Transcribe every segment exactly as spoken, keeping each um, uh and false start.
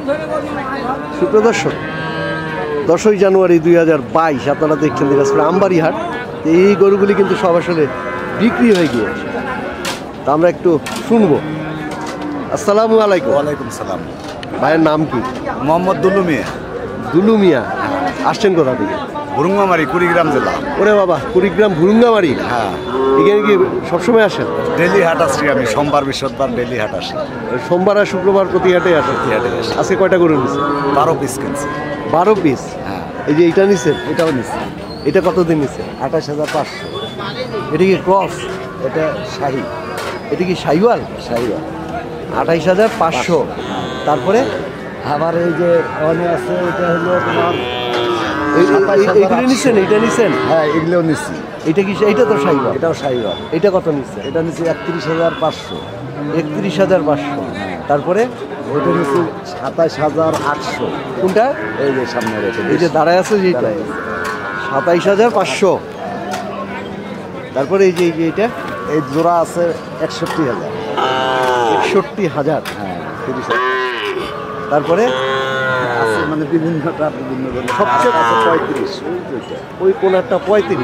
সুপ্রিয় দর্শক, দশই জানুয়ারি দুই হাজার বাইশ আপনারা দেখছেন দিনাজপুর আমবাড়ি হাট। এই গরুগুলি কিন্তু সব আসলে বিক্রি হয়ে গিয়েছে, তা আমরা একটু শুনবো। আসসালামু আলাইকুম। ওয়ালাইকুম সালাম। ভাইয়ের নাম কি? মোহাম্মদ দুলু মিয়া। দুলু মিয়া, আসছেন কোথা থেকে? ভুরুঙ্গামারি, কুড়িগ্রাম জেলা। ওরে বাবা, কুড়িগ্রাম ভুরুঙ্গামারি। হ্যাঁ, এখানে কি সবসময় আসেন? ডেলি হাট আসছি আমি, সোমবার বৃহস্পতিবার ডেলি হাট আসি। সোমবার আর শুক্রবার প্রতি হাটে আসেন? প্রতি হাটে আসি। আজকে কয়টা গরু নিচ্ছে? বারো পিস কিনছি। বারো পিস? হ্যাঁ। এই যে এটা নিচ্ছেন? এটাও নিচ্ছি। এটা কতদিন নিচ্ছে? আঠাশ হাজার পাঁচশো। এটা কি ক্রস? এটা শাহি। এটা কি সাইওয়াল? শাহিওয়াল। আঠাইশ হাজার পাঁচশো। তারপরে আবার এই যে অনেক আছে, এটা হলো তোমার এইগুলো নিচ্ছেন? এইটা নিচ্ছেন? হ্যাঁ, এগুলোও নিচ্ছি। এটা কি? এইটা তো সাইওয়াল। এটাও শাহিওয়াল। এটা কত নিচ্ছে? এটা নিচ্ছি একত্রিশ হাজার পাঁচশো। একত্রিশ হাজার পাঁচশো। তারপরে ওইটা নিচ্ছি সাতাইশ হাজার আটশো। কোনটা? এই যে সামনে রেখে এই যে দাঁড়ায় আছে যেটা, সাতাইশ হাজার পাঁচশো। তারপরে এই যে এই যে এটা, এই জোড়া আছে একষট্টি হাজার। একষট্টি হাজার। হ্যাঁ, তিরিশ হাজার। তারপরে আছে মানে বিভিন্নটা বিভিন্ন ধরনের। সবচেয়ে আছে পঁয়ত্রিশ। ওই দুইটা ওই কোনারটা পঁয়ত্রিশ।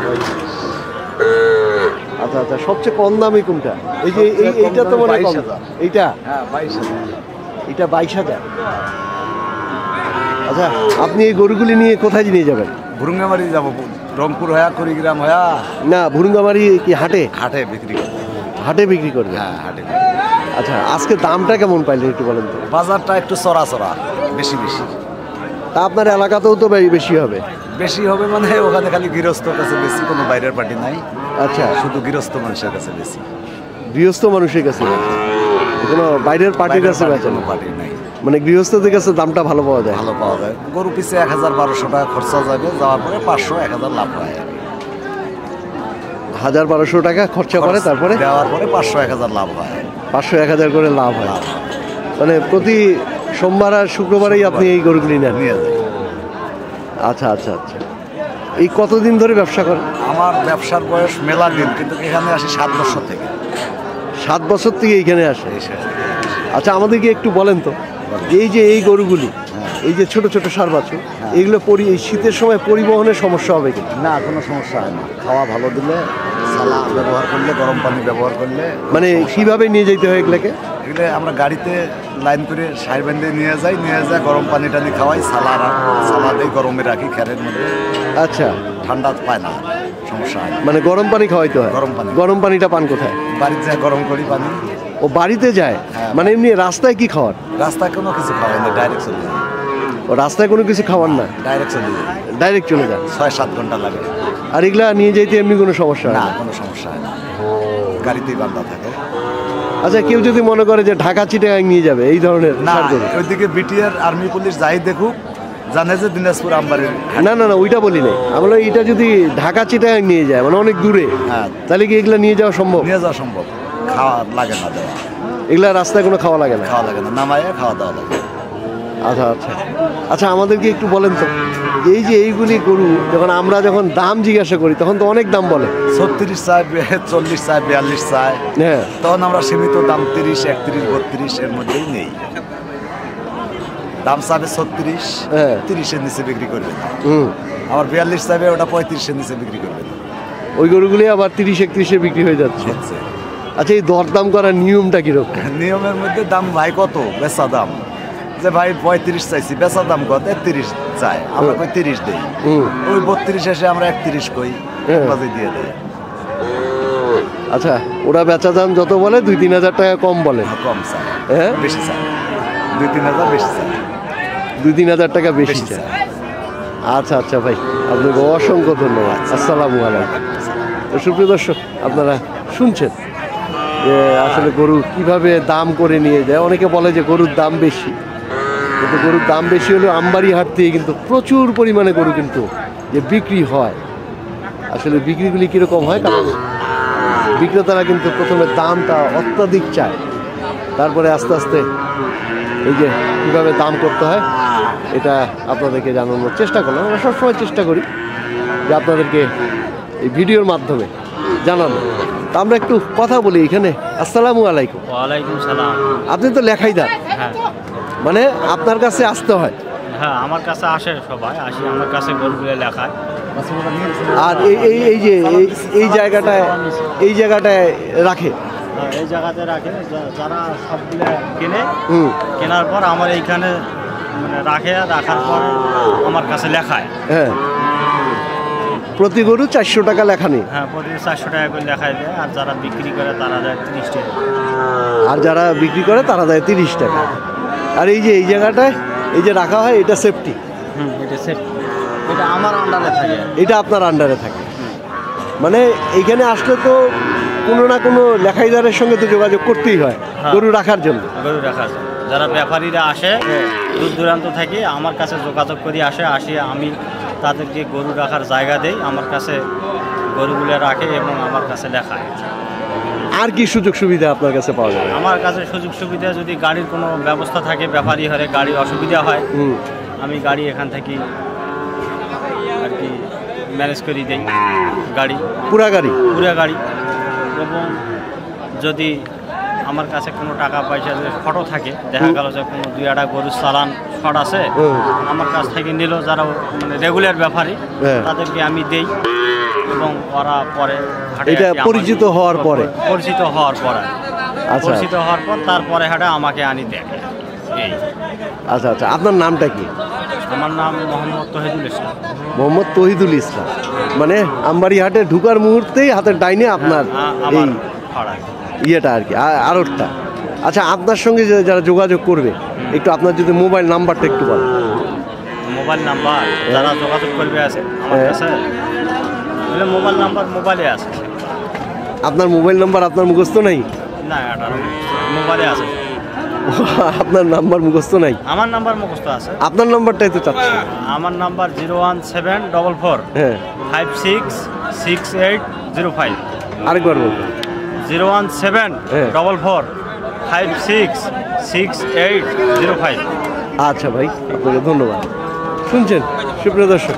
আচ্ছা আচ্ছা, সবচেয়ে কম দামি কোনটা? এই যে এই- এইটা তো মনে হয় কম। এইটা? হ্যাঁ, বাইশ হাজার। এটা বাইশ হাজার। আচ্ছা, আপনি এই গরুগুলি নিয়ে কোথায় নিয়ে যাবেন? ভুরুঙ্গামারি যাবো, রংপুর হয়া, কুড়িগ্রাম হয়া। না, ভুরুঙ্গামারি কি হাটে? হাটে বিক্রি করবো। হাটে বিক্রি করবে? হ্যাঁ, হাটে। আচ্ছা, আজকে দামটা কেমন পাইলেন একটু বলেন তো? বাজারটা একটু চড়া চড়া, বেশি বেশি। তা আপনার এলাকাতেও তো বে- বেশি হবে? বেশি হবে মানে ওখানে খালি গৃহস্থর কাছে বেশি, কোনো বাইরের পার্টি নাই। আচ্ছা, শুধু গৃহস্থ মানুষের কাছে বেশি। গৃহস্থ মানুষের কাছে কোনো বাইরের পার্টির কাছে বেচেন? কোনো পার্টি নাই। মানে গৃহস্থদের কাছে দামটা ভালো পাওয়া যায়? ভালো পাওয়া যায়। গরু পিছে এক হাজার বারোশো টাকা খরচা যাবে, যাওয়ার পরে পাঁচশো এক হাজার লাভ হয়। হাজার বারোশো টাকা খরচা করে, তারপরে দেওয়ার পরে পাঁচশো এক হাজার লাভ হয়। পাঁচশো এক হাজার করে লাভ হয়। লাভ হয়। মানে প্রতি সোমবার আর শুক্রবারেই আপনি এই গরুগুলি নেন? নিয়ে যায়। আচ্ছা আচ্ছা আচ্ছা। এই কতদিন ধরে ব্যবসা করেন? আমার ব্যবসার বয়স মেলা দিন, কিন্তু এখানে আসি সাত বছর থেকে। সাত বছর থেকে এইখানে আসে? এই শেষ। আচ্ছা, আমাদেরকে একটু বলেন তো, এই যে এই গরুগুলি, এই যে ছোট ছোট সার বাছুর, এগুলো পরি এই শীতের সময় পরিবহনের সমস্যা হবে কি? না, কোনো সমস্যা হয় না। খাওয়া ভালো দিলে, সালা ব্যবহার করলে, গরম পানি ব্যবহার করলে। মানে কিভাবে নিয়ে যেতে হয় এগুলোকে? এগুলো আমরা গাড়িতে লাইন করে সার বেঁধে নিয়ে যাই, নিয়ে যায় গরম পানি টানি খাওয়াই, সালা সালা দিয়ে গরমে রাখি খেরের মধ্যে। আচ্ছা, ঠান্ডা পায় না, সমস্যা হয় না। মানে গরম পানি খাওয়াইতে হয়? গরম পানি। গরম পানিটা পান কোথায়? বাড়িতে যায় গরম করি পানি। ও বাড়িতে যায়? হ্যাঁ। মানে এমনি রাস্তায় কি খাওয়ার? রাস্তায় কোনো কিছু খাওয়াই না, ডাইরেক্ট চলে যায়। ও রাস্তায় কোনো কিছু খাওয়ার না, ডাইরেক্ট চলে যায়। ডাইরেক্ট চলে যান? ছয় সাত ঘন্টা লাগে। আর এগুলা নিয়ে যেতে এমনি কোনো সমস্যা হয় না, না? কোনো সমস্যা হয় না, গাড়িতেই বান্ধা থাকে। আচ্ছা, কেউ যদি মনে করে যে ঢাকা চিটাগাং নিয়ে যাবে এই ধরনের না, সার গরু? ওইদিকে বিটিআর আর্মি পুলিশ যাই দেখুক, জানে যে দিনাজপুর আমবাড়ির। না না না, ওইটা বলি নাই। আমরা এটা যদি ঢাকা চিটাগাং নিয়ে যায়, মানে অনেক দূরে, হ্যাঁ, তাহলে কি এগুলা নিয়ে যাওয়া সম্ভব? নিয়ে যাওয়া সম্ভব। খাওয়া লাগে না, দেওয়া এগুলা রাস্তায় কোনো খাওয়া লাগে না? খাওয়া লাগে না, নামাইয়া খাওয়া দাওয়া লাগে। আচ্ছা আচ্ছা আচ্ছা, আমাদেরকে একটু বলেন তো, এই যে এইগুলি গরু যখন আমরা যখন দাম জিজ্ঞাসা করি তখন তো অনেক দাম বলে। ছত্রিশ চাই, চল্লিশ চাই, বিয়াল্লিশ চাই। হ্যাঁ, তখন আমরা সীমিত দাম তিরিশ, একত্রিশ, বত্রিশ এর মধ্যেই নেই। দাম চাবে ছত্রিশ, হ্যাঁ, তিরিশের নিচে বিক্রি করবে না। হুম, আবার বিয়াল্লিশ চাইবে, ওটা পঁয়ত্রিশের নিচে বিক্রি করবে না। ওই গরুগুলি আবার তিরিশ একত্রিশে বিক্রি হয়ে যাচ্ছে। হচ্ছে আচ্ছা, এই দরদাম করার নিয়মটা কিরকম? নিয়মের মধ্যে দাম ভাই কত বেচা দাম, যে ভাই পঁয়ত্রিশ চাইছি, বেচা দাম কত, একত্রিশ চাই, আমরা কই তিরিশ দিই। হুম, ওই বত্রিশ এসে আমরা একত্রিশ কই, হ্যাঁ। বাজে দিয়ে দেয়। আচ্ছা, ওরা বেচা দাম যত বলে দুই তিন হাজার টাকা কম বলে? কম চাই, হ্যাঁ, বেশি চাই, দুই তিন হাজার বেশি চাই। দুই তিন হাজার টাকা বেশি বেশি চায়। চাই। আচ্ছা আচ্ছা ভাই, আপনাকে অসংখ্য ধন্যবাদ। আসসালামু আলাইকুম। তো সুপ্রিয় দর্শক, আপনারা শুনছেন যে আসলে গরু কিভাবে দাম করে নিয়ে যায়। অনেকে বলে যে গরুর দাম বেশি, কিন্তু গরুর দাম বেশি হলেও আমবাড়ি হাট থেকে কিন্তু প্রচুর পরিমাণে গরু কিন্তু যে বিক্রি হয়। আসলে বিক্রিগুলি কীরকম হয়, কারণ বিক্রেতারা কিন্তু প্রথমে দামটা অত্যাধিক চায়, তারপরে আস্তে আস্তে এই যে কীভাবে দাম করতে হয় এটা আপনাদেরকে জানানোর চেষ্টা করলাম। আমরা সবসময় চেষ্টা করি যে আপনাদেরকে এই ভিডিওর মাধ্যমে জানানো। তা আমরা একটু কথা বলি এখানে। আসসালামু আলাইকুম। ওয়ালাইকুম সালাম। আপনি তো লেখাইদার, হ্যাঁ মানে আপনার কাছে আসতে হয়। হ্যাঁ, আমার কাছে আসে সবাই, আসি আমার কাছে গরুগুলো লেখায়। আর এই এই এই যে এই- এই জায়গাটায় এই জায়গাটায় রাখে। হ্যাঁ, এই জায়গাতে রাখে, যা- যারা সবগুলো কেনে, হুম। কেনার পর আমার এইখানে মানে রাখে, রাখার পরে আমার কাছে লেখায়। হ্যাঁ, প্রতি গরু চারশো টাকা লেখা নেই। হ্যাঁ, প্রতিদিন চারশো টাকা করে লেখায় দেয়, আর যারা বিক্রি করে তারা দেয় তিরিশ টাকা। আর যারা বিক্রি করে তারা দেয় তিরিশ টাকা। আর এই যে এই জায়গাটায় এই যে রাখা হয়, এটা সেফটি, হুম, এটা সেফ, এটা আমার আন্ডারে থাকে। এটা আপনার আন্ডারে থাকে। মানে এইখানে আসলে তো কোনো না কোনো লেখাইদারের সঙ্গে তো যোগাযোগ করতেই হয় হ্যাঁ। গরু রাখার জন্য। গরু রাখা যায়। যারা ব্যাপারীরা আসে দূর দূরান্ত থেকে আমার কাছে যোগাযোগ করে আসে, আসি আমি তাদেরকে গরু রাখার জায়গা দেই, আমার কাছে গরুগুলো রাখে এবং আমার কাছে লেখায়। আর কি সুযোগ সুবিধা আপনার কাছে পাওয়া যাবে? আমার কাছে সুযোগ সুবিধা, যদি গাড়ির কোনো ব্যবস্থা থাকে, ব্যাপারী হলে গাড়ির অসুবিধা হয়, হুম। আমি গাড়ি এখান থেকে আর কি ম্যানেজ করে দিই, গাড়ি পুরা গাড়ি? পুরো গাড়ি। এবং যদি আমার কাছে কোনো টাকা পয়সা যদি ফটো থাকে, দেখা গেল যে কোনো দুই একটা গরুর চালান শট আছে, হুম। আমার কাছ থেকে নিল যারা মানে রেগুলার ব্যাপারী, হ্যাঁ। তাদেরকে আমি দেই এবং ওরা পরে হাটে এটা আসি আমাকে- পরিচিত হওয়ার পরে? পরিচিত হওয়ার পরে আচ্ছা পরিচিত হওয়ার পর তারপরে হাটে আমাকে আনি দেয়। এই আচ্ছা আচ্ছা, আপনার নামটা কি? আমার নাম মোহাম্মদ তহিদুল ইসলাম। মোহাম্মদ তহিদুল ইসলাম। মানে আমবাড়ি হাটে ঢুকার মুহূর্তেই হাতের ডাইনে আপনার হ্যাঁ, আ- এই আমার পাড়ায়। ইয়েটা আর কি, আ- আড়তটা। আচ্ছা, আপনার সঙ্গে যে যারা যোগাযোগ করবে, একটু আপনার যদি মোবাইল নাম্বারটা একটু বলেন। মোবাইল নাম্বার যারা যোগাযোগ করবে আছে আমার হ্যাঁ। কাছে, তাহলে মোবাইল নাম্বার মোবাইলে আছে। আপনার মোবাইল নাম্বার আপনার মুখস্থ নাই? না, এটা মোবাইলে আছে। আপনার নাম্বার মুখস্থ নাই? আমার নাম্বার মুখস্থ আছে। আপনার নাম্বারটাই তো চাচ্ছি। আমার number zero one seven double four হ্যাঁ, five six six eight zero five. আরেকবার বলবেন। জিরো ওয়ান সেভেন হ্যাঁ। Double four five six six eight zero five. আচ্ছা ভাই, আপনাকে ধন্যবাদ। শুনছেন সুপ্রিয় দর্শক,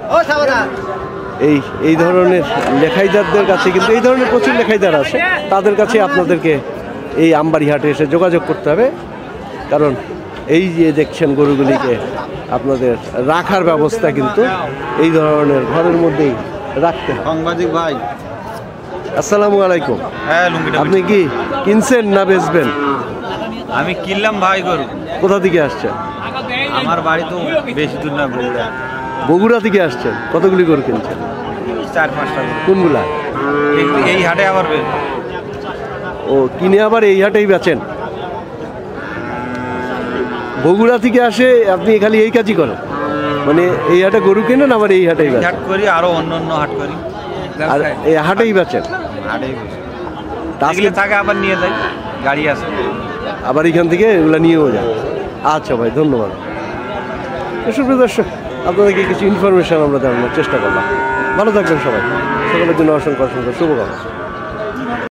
এই এই ধরনের লেখাইদারদের কাছে কিন্তু এই ধরনের প্রচুর লেখাইদার আছে, তাদের কাছে আপনাদেরকে এই আমবাড়ি হাটে এসে যোগাযোগ করতে হবে। কারণ এই যে দেখছেন গরুগুলিকে আপনাদের রাখার ব্যবস্থা কিন্তু এই ধরনের ঘরের মধ্যেই রাখতে হয়। সাংবাদিক ভাই, আসসালামু আলাইকুম। হ্যাঁ লুঙ্গিটা আপনি কি কিনছেন না বেচবেন? আমি কিনলাম ভাই গরু। কোথা থেকে আসছেন? আমার বাড়ি তো বেশি দূর না, বগুড়া। বগুড়া থেকে আসছেন? কতগুলি গরু কিনছেন? চার পাঁচটা গরু। কোনগুলা? এই- এই হাটে আবার বেশ ও, কিনে আবার এই হাটেই বেচেন? বগুড়া থেকে আসে আপনি খালি এই কাজই করেন? মানে এই হাটে গরু কেনেন আবার এই হাটেই বেচেন? হাট করি, আরো অন্য অন্য হাট করি। আর এই হাটেই বেচেন? হাটেই বেশি। তা আজকে এগুলো থাকে আবার নিয়ে যাই, গাড়ি আছে। আবার এখান থেকে এগুলো নিয়েও যান। আচ্ছা ভাই, ধন্যবাদ। তো সুপ্রিয় দর্শক, আপনাদেরকে কিছু ইনফরমেশন আমরা জানানোর চেষ্টা করলাম। ভালো থাকবেন সবাই, সকলের জন্য অসংখ্য অসংখ্য শুভকামনা।